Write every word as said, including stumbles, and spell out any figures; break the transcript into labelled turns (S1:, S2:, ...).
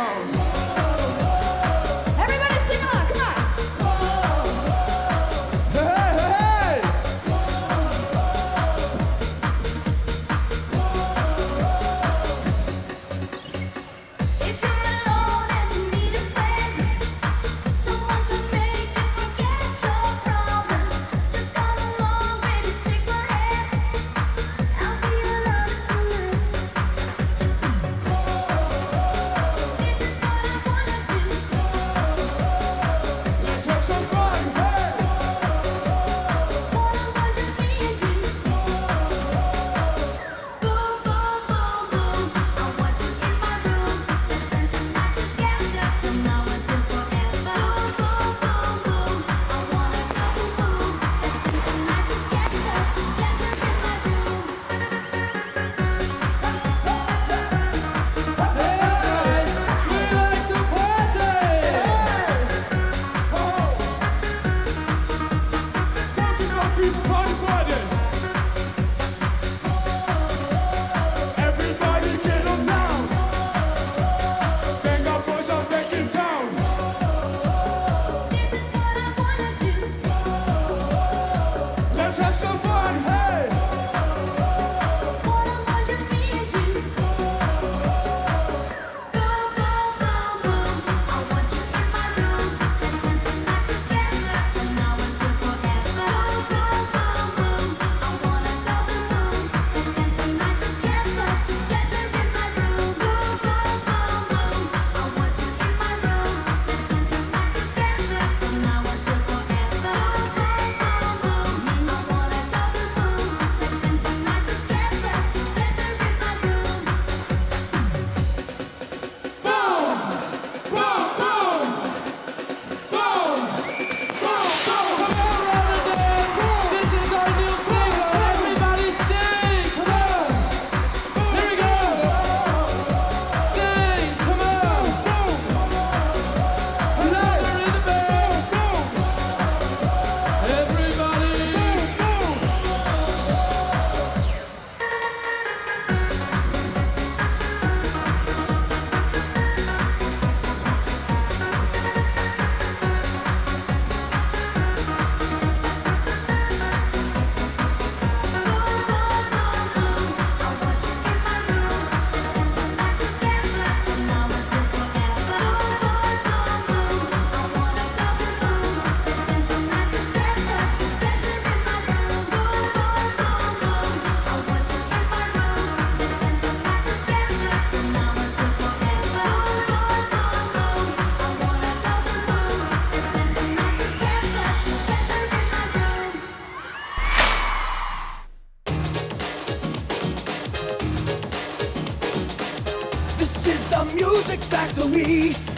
S1: Everybody sing along, come on.
S2: Hey, hey, hey.
S1: If you're alone and you need a friend, someone to make you forget your problems, just come along, baby, take my hand. I'll be your lover tonight. This is what I wanna do.
S2: Let's have some fun. Hey.
S1: What I want is me and you. Boom, boom, boom, boom. I want you in my room. Let's spend the night together from now until forever. Boom, boom, boom, boom. I wanna go boom, boom. Let's spend the night together, together in my room.
S2: Everybody get up now. Vengaboys are back in town.
S1: This is what I wanna do.
S2: Let's have some fun. Hey.
S1: What I want is me and you. Boom, boom, boom, boom. I want you in my room. Let's spend the night together from now until forever. Boom, boom, boom, boom. I wanna go boom, boom. Let's spend the night together, together in my room. Boom, boom, boom, boom. I want you in my room. Let's spend the night together from now until forever. Boom, boom, boom, boom. I wanna go boom, boom. Let's spend the night together, together in my room.
S2: Boom, boom, boom, boom, boom, boom.
S3: Come on, Rotterdam! This is our new single. Everybody sing! Come on! Here we go! Sing! Come on! Louder in the bass! Everybody!
S4: This is the music factory.